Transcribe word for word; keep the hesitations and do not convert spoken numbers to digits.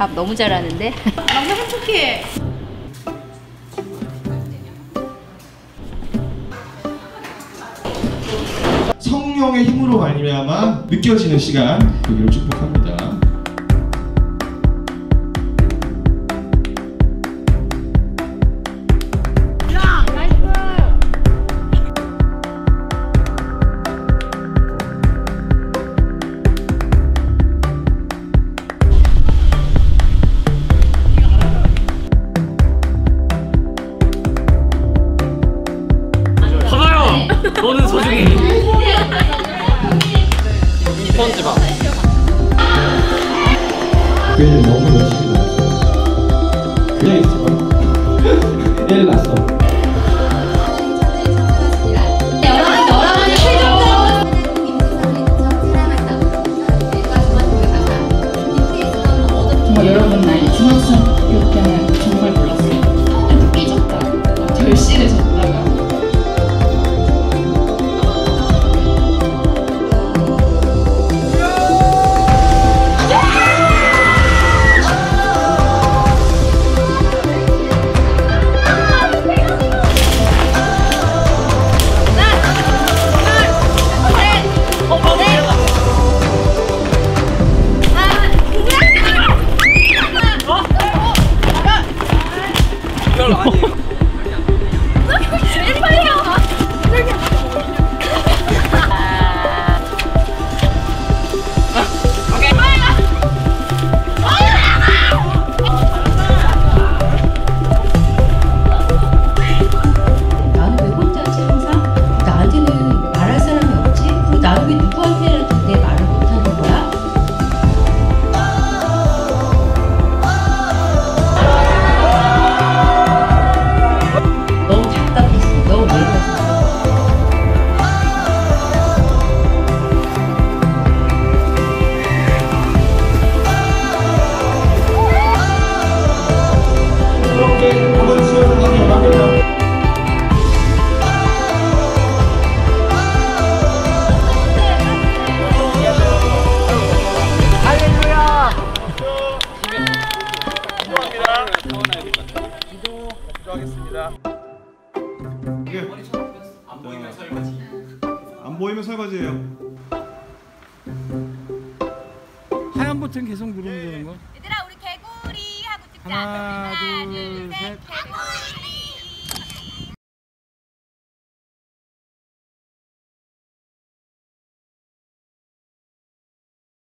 밥 너무 잘하는데? 너무 행복해. 성령의 힘으로 말미암아 느껴지는 시간 되기를 축복합니다. 너는 소중해. 스펀지 봐. 교회는 너무 열심히 나왔어. 그냥 있지만 애를 낳았어. 여러분, 여러분의 정말 여러분 나이 중학생 때는 정말 몰랐어요. 좀 삐졌다가 절실해졌다가 안 보이면 설거지. 안 보이면 설거지예요. 하얀 버튼 계속 누르면 되는 거? 얘들아 우리 개구리 하고 찍자. 하나, 둘, 셋. 개구리.